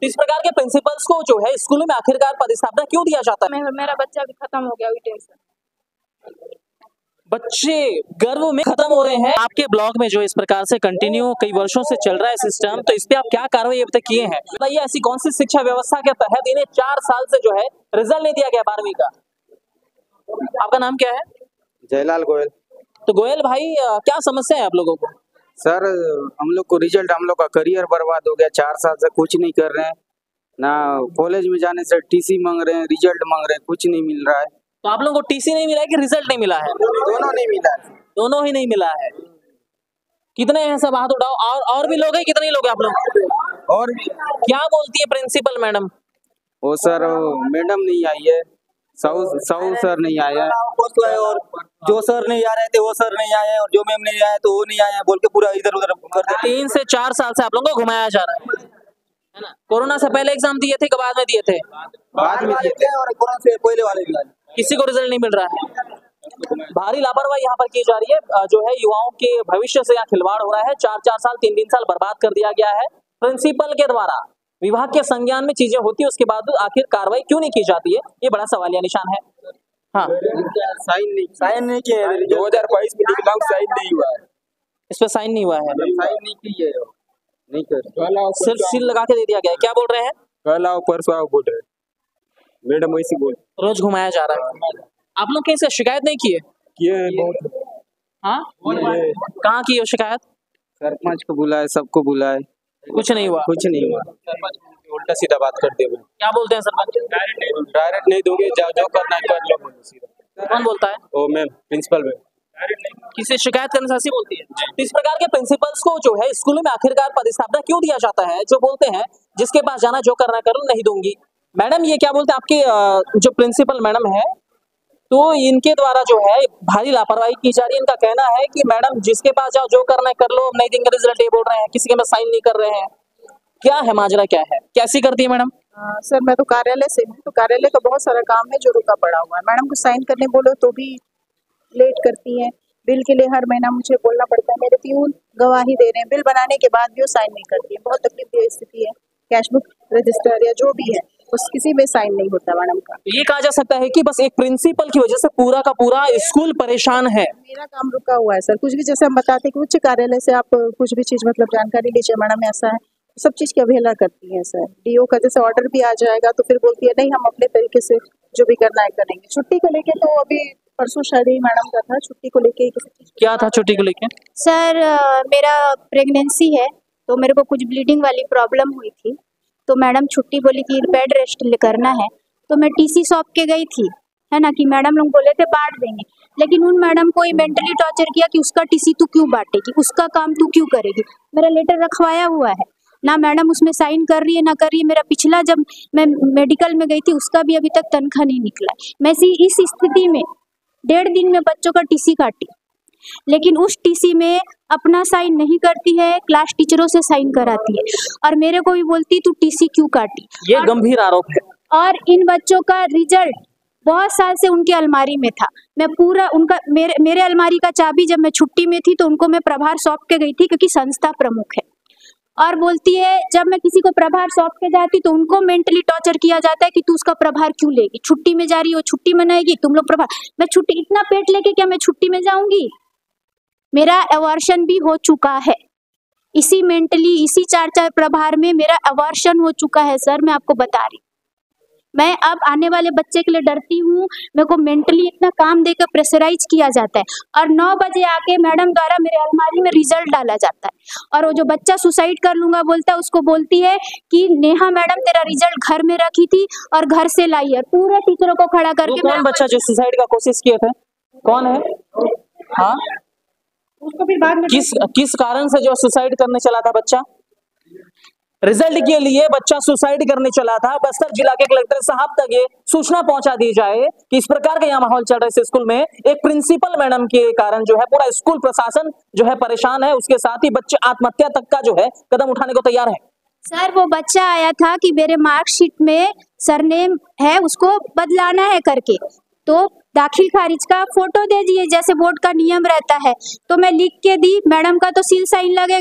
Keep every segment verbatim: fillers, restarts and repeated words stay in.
तो इस प्रकार के प्रिंसिपल्स को जो है स्कूलों में आखिरकार पदस्थापना क्यों दिया जाता है? मे, मेरा बच्चा भी खत्म हो गया हुई टेंशन। बच्चे गर्व में खत्म हो रहे हैं। आपके ब्लॉग में जो इस प्रकार से कंटिन्यू कई वर्षों से चल रहा है सिस्टम, तो इस पे आप क्या कार्रवाई अब तक किए हैं? बताइए, ऐसी कौन सी शिक्षा व्यवस्था के तहत इन्हें चार साल से जो है रिजल्ट नहीं दिया गया बारहवीं का? आपका नाम क्या है? जयलाल गोयल। तो गोयल भाई, क्या समस्या है आप लोगों को? सर, हम लोग को रिजल्ट, हम लोग का करियर बर्बाद हो गया। चार साल से कुछ नहीं कर रहे हैं, ना कॉलेज में जाने से टीसी मांग रहे हैं, रिजल्ट मांग रहे हैं, कुछ नहीं मिल रहा है। तो आप लोगों को टीसी नहीं मिला है कि रिजल्ट नहीं मिला है? दोनों नहीं मिला है। दोनों ही नहीं मिला है। कितने हैं सब? हाथ उठाओ। और और भी लोग हैं? कितने लोग हैं आप लोग? और क्या बोलती है प्रिंसिपल मैडम? वो सर, मैडम नहीं आई है, साउ साउ सर नहीं आया है, और जो सर नहीं आ रहे थे वो सर नहीं आए, और जो मैम नहीं आए तो वो नहीं आए, बोल के पूरा इधर उधर कर देते। तीन से चार साल से आप लोगों को घुमाया जा रहा है, है ना? कोरोना से पहले एग्जाम दिए थे कि बाद में दिए थे? बाद में दिए थे, और कोरोना से पहले वाले भी आए। किसी को रिजल्ट नहीं मिल रहा है। भारी लापरवाही यहाँ पर की जा रही है। जो है युवाओं के भविष्य से यहाँ खिलवाड़ हो रहा है। चार चार साल तीन तीन साल बर्बाद कर दिया गया है प्रिंसिपल के द्वारा। विभाग के संज्ञान में चीजें होती है, उसके बाद आखिर कार्रवाई क्यों नहीं की जाती है, ये बड़ा सवालिया निशान है। हाँ, साइन नहीं साइन नहीं किए। दो हजार बाईस में निकला, साइन नहीं हुआ है। इस पर साइन नहीं हुआ है, साइन नहीं की है, नहीं कर, सिर्फ सील लगा के दे दिया गया है। क्या बोल रहे हैं? कल आओ परसों आओ बोल रहे हैं मैडम, वैसी बोल। रोज घुमाया जा रहा है। आप लोग कहीं से शिकायत नहीं किए? किए बहुत। हाँ, कहाँ की हो शिकायत? सरपंच को बुलाए, सबको बुलाए, कुछ नहीं हुआ। कुछ नहीं हुआ। उल्टा सीधा बात करते हुए क्या बोलते हैं सरपंच? डायरेक्ट नहीं दोगे, जाओ जो करना है कर लो, बोलो सीधा। कौन बोलता है? ओ मैम, प्रिंसिपल मैम। किसी शिकायत करने से ऐसी बोलती है? तो इस प्रकार के प्रिंसिपल्स को जो है स्कूलों में आखिरकार पदस्थापना क्यों दिया जाता है? जो बोलते हैं जिसके पास जाना जो करना करो, नहीं दूंगी। मैडम, ये क्या बोलते हैं आपके जो प्रिंसिपल मैडम है, तो इनके द्वारा जो है भारी लापरवाही की जा रही है। इनका कहना है कि मैडम जिसके पास जाओ जो करना है कर लो, नहीं देंगे रिजल्ट, ये बोल रहे हैं। किसी के में साइन नहीं कर रहे हैं। क्या है माजरा, क्या है, कैसी करती है मैडम? आ, सर, मैं तो कार्यालय से हूँ, तो कार्यालय का बहुत सारा काम है जो रुका पड़ा हुआ है। मैडम को साइन करने बोलो तो भी लेट करती हैं। बिल के लिए हर महीना मुझे बोलना पड़ता है, मेरे प्यून गवाही दे रहे हैं, बिल बनाने के बाद भी वो साइन नहीं करती है। बहुत तकलीफ स्थिति है। कैशबुक रजिस्टर या जो भी है उस किसी में साइन नहीं होता मैडम का। ये कहा जा सकता है कि बस एक प्रिंसिपल की वजह से पूरा का पूरा स्कूल परेशान है। मेरा काम रुका हुआ है सर। कुछ भी जैसे हम बताते हैं कि उच्च कार्यालय से आप कुछ भी चीज मतलब जानकारी लीजिए, मैडम ऐसा है, सब चीज की अवहेलना करती है सर। डीओ का जैसे ऑर्डर भी आ जाएगा तो फिर बोलती है नहीं, हम अपने तरीके से जो भी करना है करेंगे। छुट्टी को लेके तो अभी परसों शायद ही मैडम का था, छुट्टी को लेके किसी चीज। क्या था छुट्टी को लेके? सर, मेरा प्रेगनेंसी है तो मेरे को कुछ ब्लीडिंग वाली प्रॉब्लम हुई थी, तो मैडम छुट्टी बोली कि बेड रेस्ट करना है। तो मैं टीसी सौंप के गई थी, है ना, कि मैडम लोग बोले थे बांट देंगे, लेकिन उन मैडम को ही मेंटली टॉर्चर किया कि उसका टीसी तू क्यों बांटेगी, उसका काम तू क्यों करेगी। मेरा लेटर रखवाया हुआ है ना, मैडम उसमें साइन कर रही है ना कर रही है। मेरा पिछला जब मैं मेडिकल में गई थी उसका भी अभी तक तनख्वाह नहीं निकला है। मैं इस स्थिति में डेढ़ दिन में बच्चों का टीसी काटी, लेकिन उस टीसी में अपना साइन नहीं करती है, क्लास टीचरों से साइन कराती है, और मेरे को भी बोलती तू टीसी क्यों काटी। ये गंभीर आरोप है। और इन बच्चों का रिजल्ट बहुत साल से उनके अलमारी में था। मैं पूरा उनका मेरे मेरे अलमारी का चाबी जब मैं छुट्टी में थी तो उनको मैं प्रभार सौंप के गई थी, क्योंकि संस्था प्रमुख है। और बोलती है जब मैं किसी को प्रभार सौंप के जाती तो उनको मेंटली टॉर्चर किया जाता है कि तू उसका प्रभार क्यों लेगी, छुट्टी में जा रही हो, छुट्टी मनाएगी, तुम लोग प्रभार। मैं छुट्टी इतना पेट लेके क्या मैं छुट्टी में जाऊंगी? मेरा अवर्शन भी हो चुका है इसी मेंटली, इसी चार चार प्रभार में मेरा अवर्शन हो चुका है सर। मैं आपको बता रही, मैं अब आने वाले बच्चे के लिए डरती हूँ। मेरे को मेंटली इतना काम देकर प्रेशराइज किया जाता है, और नौ बजे आके मैडम द्वारा मेरे अलमारी में रिजल्ट डाला जाता है। और वो जो बच्चा सुसाइड कर लूंगा बोलता है, उसको बोलती है कि नेहा मैडम तेरा रिजल्ट घर में रखी थी और घर से लाई है। पूरे टीचरों को खड़ा करके। कौन बच्चा जो सुसाइड का कोशिश किया था, कौन है? हाँ, उसको फिर बाद में किस किस कारण से जो सुसाइड करने चला था बच्चा? रिजल्ट के लिए बच्चा सुसाइड करने चला था। बस्तर जिला के कलेक्टर साहब तक ये सूचना पहुंचा दी जाए कि इस प्रकार का यहाँ माहौल चल रहा है इस स्कूल में। एक प्रिंसिपल मैडम के कारण जो है पूरा स्कूल प्रशासन जो है परेशान है, उसके साथ ही बच्चे आत्महत्या तक का जो है कदम उठाने को तैयार है। सर, वो बच्चा आया था कि मेरे मार्कशीट में सरनेम है उसको बदलाना है करके, तो दाखिल खारिज का फोटो दे दिए जैसे बोर्ड का नियम रहता है। तो मैं लिख के दी, मैडम का तो सील साइन लगेगा,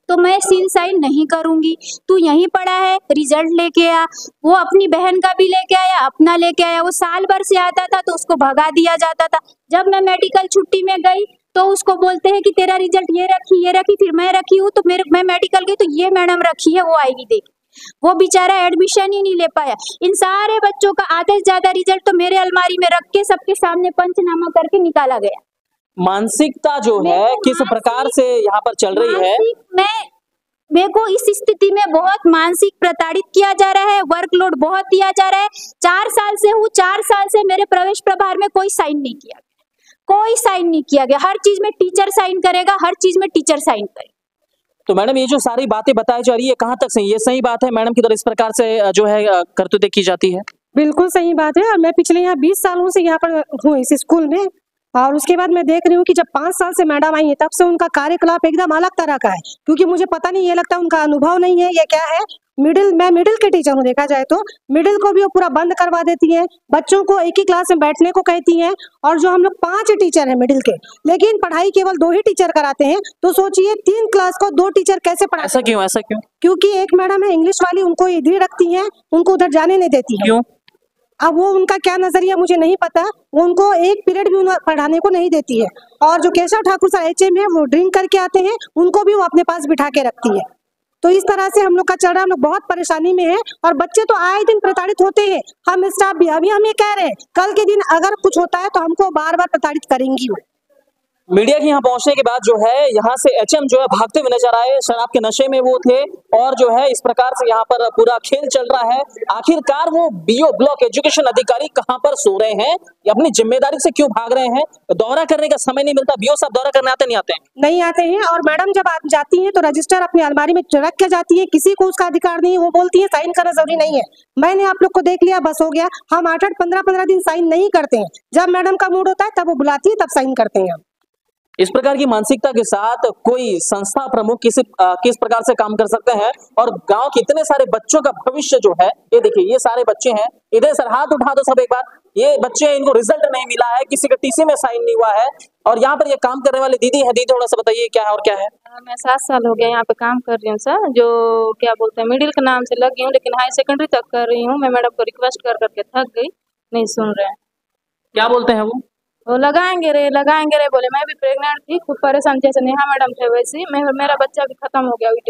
तो मैं सील साइन नहीं करूंगी। तू यहीं पड़ा है, रिजल्ट लेके आ। वो अपनी बहन का भी लेके आया, अपना लेके आया। वो साल भर से आता था तो उसको भगा दिया जाता था। जब मैं मेडिकल छुट्टी में गई तो उसको बोलते हैं कि तेरा रिजल्ट ये रखी ये रखी। फिर मैं रखी हूँ तो मेरे मैं मेडिकल गई तो ये मैडम रखी है, वो आएगी देख। वो बेचारा एडमिशन ही नहीं ले पाया। इन सारे बच्चों का आधे से ज्यादा रिजल्ट तो मेरे अलमारी में रख के सबके सामने पंचनामा करके निकाला गया। मानसिकता जो है किस प्रकार से यहाँ पर चल रही है? मानसिक मैं मेरे को इस स्थिति में बहुत मानसिक प्रताड़ित किया जा रहा है। वर्कलोड बहुत दिया जा रहा है। चार साल से हूँ, चार साल से मेरे प्रवेश प्रभार में कोई साइन नहीं किया गया, कोई साइन नहीं किया गया। हर चीज में टीचर साइन करेगा, हर चीज में टीचर साइन करेगा। तो मैडम ये जो सारी बातें बताई जा रही है कहाँ तक सही? ये सही बात है मैडम की तरह इस प्रकार से जो है करतूतें की जाती है? बिल्कुल सही बात है। और मैं पिछले यहाँ बीस सालों से यहाँ पर हूँ इस स्कूल में, और उसके बाद मैं देख रही हूँ कि जब पाँच साल से मैडम आई है तब से उनका कार्यकलाप एकदम अलग तरह का है। क्योंकि मुझे पता नहीं, ये लगता है उनका अनुभव नहीं है, ये क्या है। मिडिल मैं मिडिल के टीचर हूँ, देखा जाए तो मिडिल को भी वो पूरा बंद करवा देती हैं। बच्चों को एक ही क्लास में बैठने को कहती हैं। और जो हम लोग पांच टीचर हैं मिडिल के, लेकिन पढ़ाई केवल दो ही टीचर कराते हैं। तो सोचिए तीन क्लास को दो टीचर कैसे पढ़ा। ऐसा क्यों? ऐसा क्यों? क्योंकि एक मैडम है इंग्लिश वाली, उनको इधर रखती है, उनको उधर जाने नहीं देती है। क्यों? अब वो उनका क्या नजरिया मुझे नहीं पता। वो उनको एक पीरियड भी पढ़ाने को नहीं देती है। और जो Keshav Thakur sir H M है, वो ड्रिंक करके आते हैं, उनको भी वो अपने पास बिठा के रखती है। तो इस तरह से हम लोग का चल रहा है। हम लोग बहुत परेशानी में है और बच्चे तो आए दिन प्रताड़ित होते हैं। हम स्टाफ भी अभी हम ये कह रहे हैं, कल के दिन अगर कुछ होता है तो हमको बार बार प्रताड़ित करेंगी। मीडिया के यहाँ पहुंचने के बाद जो है यहाँ से एचएम जो है भागते हुए नजर आए। शराब के नशे में वो थे और जो है इस प्रकार से यहाँ पर पूरा खेल चल रहा है। आखिरकार वो बीओ ब्लॉक एजुकेशन अधिकारी कहाँ पर सो रहे हैं, या अपनी जिम्मेदारी से क्यों भाग रहे हैं? दौरा करने का समय नहीं मिलता। बीओ साहब दौरा करने आते नहीं आते हैं? नहीं आते हैं। और मैडम जब आप जाती हैं तो रजिस्टर अपनी अलमारी में रख के जाती है। किसी को उसका अधिकार नहीं है। वो बोलती है साइन करना जरूरी नहीं है। मैंने आप लोग को देख लिया, बस हो गया। हम आठ आठ पंद्रह पंद्रह दिन साइन नहीं करते हैं। जब मैडम का मूड होता है तब वो बुलाती है, तब साइन करते हैं हम। इस प्रकार की मानसिकता के साथ कोई संस्था प्रमुख किसी आ, किस प्रकार से काम कर सकते हैं? और गांव के इतने सारे बच्चों का भविष्य जो है, ये देखिए ये सारे बच्चे हैं। इधर सर हाथ उठा दो सब एक बार। ये बच्चे, इनको रिजल्ट नहीं मिला है, किसी का टीसी में साइन नहीं हुआ है। और यहाँ पर ये काम करने वाली दीदी है। दीदी थोड़ा सा बताइए क्या है और क्या है? मैं सात साल हो गया यहाँ पे काम कर रही हूँ सर। जो क्या बोलते हैं मिडिल के नाम से लगी हूँ, लेकिन हाई सेकेंडरी तक कर रही हूँ। मैं मैडम को रिक्वेस्ट कर करके थक गई, नहीं सुन रहे हैं। क्या बोलते हैं वो? वो लगाएंगे रे लगाएंगे रे बोले। मैं भी प्रेग्नेंट थी, खूब परेशान, जैसे नेहा मैडम थे वैसे मैं मेरा बच्चा भी खत्म हो गया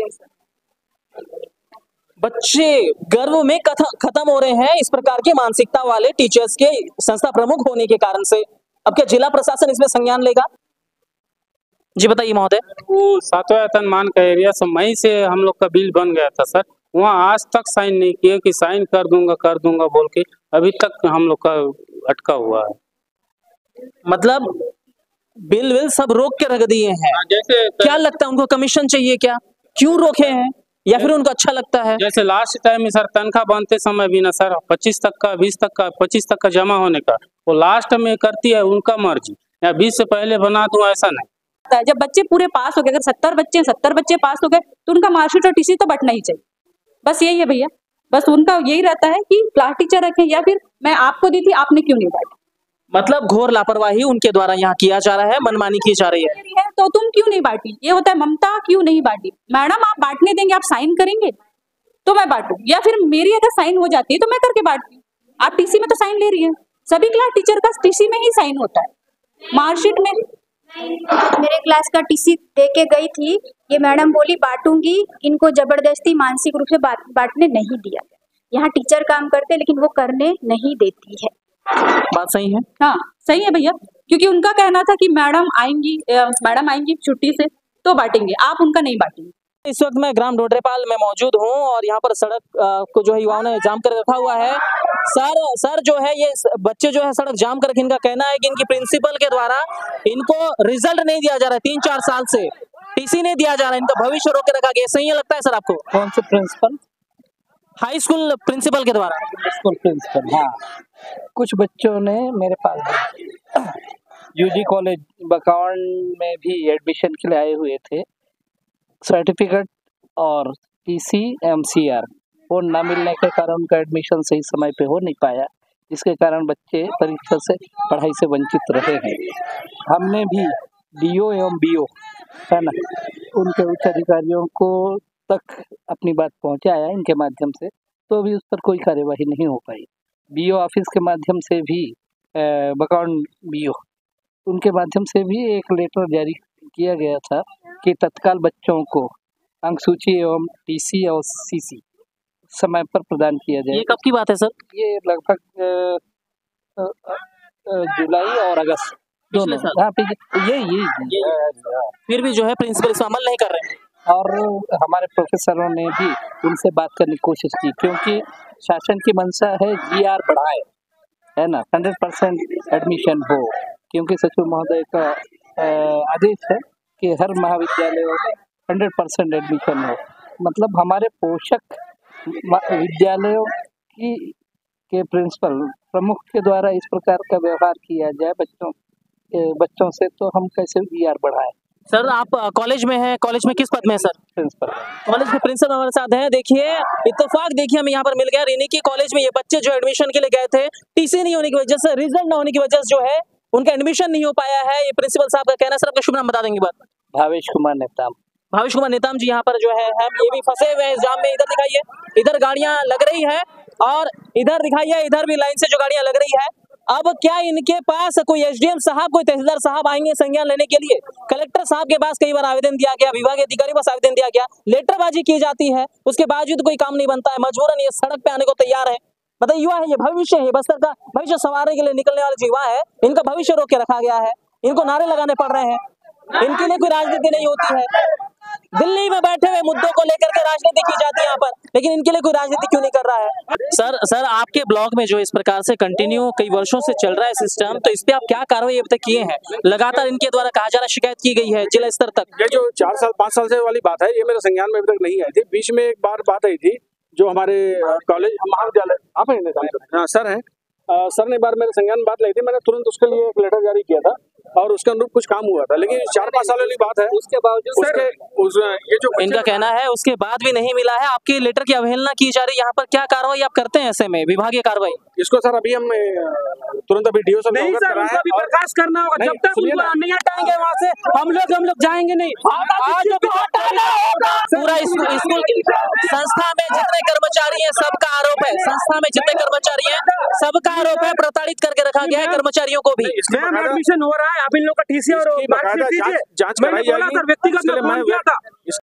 टेंशन। बच्चे गर्व में खत्म हो रहे हैं इस प्रकार की मानसिकता वाले टीचर्स के संस्था प्रमुख होने के कारण से। अब क्या जिला प्रशासन इसमें संज्ञान लेगा? जी बताइए महोदय। वो सातवां वेतन मान का एरिया से मई से हम लोग का बिल बन गया था सर। वहाँ आज तक साइन नहीं किए कि साइन कर दूंगा कर दूंगा बोल के, अभी तक हम लोग का अटका हुआ है। मतलब बिल विल सब रोक के रख दिए हैं। जैसे क्या लगता है उनको कमीशन चाहिए क्या? क्यों रोके हैं? या फिर उनको अच्छा लगता है? जैसे लास्ट टाइम में सर तनख्वाह बनते समय भी ना सर पच्चीस तक का बीस तक का पच्चीस तक का जमा होने का, वो लास्ट में करती है उनका मर्जी, या बीस से पहले बना दूं ऐसा नहीं। जब बच्चे पूरे पास हो गए, अगर सत्तर बच्चे सत्तर बच्चे पास हो गए तो उनका मार्कशीट और टीसी तो बटना ही चाहिए। बस यही है भैया, बस उनका यही रहता है कि क्लास टीचर रखें, या फिर मैं आपको दी थी आपने क्यों नहीं बांटी। मतलब घोर लापरवाही उनके द्वारा यहाँ किया जा रहा है, मनमानी की जा रही है। तो तुम क्यों नहीं बांटी, ये होता है ममता, क्यों नहीं बांटी। मैडम आप बांटने देंगे, आप साइन करेंगे तो मैं बांटू, या फिर मेरी अगर साइन हो जाती है तो मैं करके बांटती हूँ। आप टीसी में तो साइन ले रही है, सभी क्लास टीचर का टीसी में ही साइन होता है, मार्कशीट में। मेरे क्लास का टीसी दे के गई थी, ये मैडम बोली बांटूंगी, इनको जबरदस्ती मानसिक रूप से बांटने नहीं दिया। यहाँ टीचर काम करते लेकिन वो करने नहीं देती है। बात सही है? हाँ सही है भैया, क्योंकि उनका कहना था कि मैडम आएंगी मैडम आएंगी छुट्टी से तो बांटेंगे, आप उनका नहीं बांटेंगे। इस वक्त मैं ग्राम ढोडरेपाल में मौजूद हूँ और यहाँ पर सड़क को जो है युवाओं ने जाम कर रखा हुआ है। सर सर जो है ये बच्चे जो है सड़क जाम कर, इनका कहना है कि इनकी प्रिंसिपल के द्वारा इनको रिजल्ट नहीं दिया जा रहा है, तीन चार साल से टीसी नहीं दिया जा रहा है, इनका भविष्य रोक के रखा गया। सही लगता है सर आपको? कौन से प्रिंसिपल? हाई स्कूल प्रिंसिपल के द्वारा। स्कूल प्रिंसिपल, हाँ। कुछ बच्चों ने मेरे पास यूजी कॉलेज बकावन में भी एडमिशन के लिए आए हुए थे। सर्टिफिकेट और टीसी एमसीआर वो न मिलने के कारण उनका एडमिशन सही समय पे हो नहीं पाया, जिसके कारण बच्चे परीक्षा से पढ़ाई से वंचित रहे हैं। हमने भी डीओ एवं बीओ है ना, उनके उच्च अधिकारियों को तक अपनी बात पहुंचाया इनके माध्यम से, तो भी उस पर कोई कार्यवाही नहीं हो पाई। बीओ ऑफिस के माध्यम से भी बकाउंड बीओ उनके माध्यम से भी एक लेटर जारी किया गया था कि तत्काल बच्चों को अंक सूची एवं टीसी और सीसी समय पर प्रदान किया जाए। ये कब की बात है सर? ये लगभग अ, अ, अ, जुलाई और अगस्त पिछले दोनों। साल? हाँ, पिछ- ये ये ये- फिर भी जो है प्रिंसिपल इस पर अमल नहीं कर रहे हैं। और हमारे प्रोफेसरों ने भी उनसे बात करने की कोशिश की, क्योंकि शासन की मंशा है जीआर बढ़ाए, है ना, हंड्रेड परसेंट एडमिशन हो, क्योंकि सचिव महोदय का अ, आदेश है कि हर महाविद्यालयों में हंड्रेड परसेंट एडमिशन हो। मतलब हमारे पोषक म- विद्यालयों की के प्रिंसिपल प्रमुख के द्वारा इस प्रकार का व्यवहार किया जाए बच्चों ए, बच्चों से, तो हम कैसे जीआर बढ़ाएं। सर आप अ, कॉलेज में हैं, कॉलेज में किस पद में है सर? प्रिंसिपल कॉलेज के प्रिंसिपल हमारे साथ हैं। देखिए इत्तेफाक देखिए हमें यहाँ पर मिल गया रेनी की कॉलेज में। ये बच्चे जो एडमिशन के लिए गए थे, टीसी नहीं होने की वजह से, रिजल्ट ना होने की वजह से जो है उनका एडमिशन नहीं हो पाया है। ये प्रिंसिपल साहब का कहना है। सर आपका शुभ नाम बता देंगे बात? भावेश कुमार नेताम। भावेश कुमार नेताम जी यहाँ पर जो है हम ये भी फंसे हुए हैं इस जाम में। इधर दिखाइए, इधर गाड़ियां लग रही है और इधर दिखाइए, इधर भी लाइन से जो गाड़ियां लग रही है। अब क्या इनके पास कोई एसडीएम साहब, कोई तहसीलदार साहब आएंगे संज्ञान लेने के लिए? कलेक्टर साहब के पास कई बार आवेदन दिया गया, विभागीय अधिकारी के पास आवेदन दिया गया, लेटरबाजी की जाती है, उसके बावजूद कोई काम नहीं बनता है। मजबूरन ये सड़क पे आने को तैयार है। मतलब युवा है, ये भविष्य है, बस्तर का भविष्य संवारने के लिए निकलने वाले युवा है, इनका भविष्य रोक के रखा गया है। इनको नारे लगाने पड़ रहे हैं, इनके लिए कोई राजनीति नहीं होती है। दिल्ली में बैठे हुए मुद्दों को लेकर के राजनीति की जाती है यहाँ पर, लेकिन इनके लिए कोई राजनीति क्यों नहीं कर रहा है? सर सर आपके ब्लॉक में जो इस प्रकार से कंटिन्यू कई वर्षों से चल रहा है सिस्टम, तो इस पे आप क्या कार्रवाई अब तक किए हैं? लगातार इनके द्वारा कहा जा रहा शिकायत की गई है जिला स्तर तक। ये जो चार साल पाँच साल से वाली बात है, ये मेरे संज्ञान में अभी तक नहीं आई थी। बीच में एक बार बात आई थी, जो हमारे कॉलेज महाविद्यालय आप हैं हाँ सर हैं अ, सर ने एक बार मेरे संज्ञान में बात लाई थी। मैंने तुरंत उसके लिए एक लेटर जारी किया था और उसके अनुरूप कुछ काम हुआ था, लेकिन चार पाँच साल वाली बात है, उसके बावजूद उसके उस ये जो इनका कहना है उसके बाद भी नहीं मिला है। आपके लेटर की अवहेलना की जा रही है यहाँ पर, क्या कार्रवाई आप करते हैं ऐसे में, विभागीय कार्रवाई? इसको सर अभी हम अ, तुरंत अभी डीओ से नहीं सर, उनको अभी बर्खास्त करना होगा। जब तक सुनिए उनको ना। नहीं हटाएंगे वहाँ से, हम लोग हम लोग जाएंगे नहीं। आज अभी पूरा स्कूल स्कूल की संस्था में जितने कर्मचारी हैं सबका आरोप है, संस्था में जितने कर्मचारी हैं सबका आरोप है, प्रताड़ित करके रखा गया है कर्मचारियों को भी। मैम एडमिशन हो रहा है, आप इन लोग का टीसी और इसकी मार्कशीट बकायदा दीजिए। जांच- जांच मैंने कराई बोला जाएगी। सर, व्यक्तिगत इसके में लिए फोन मैं किया था।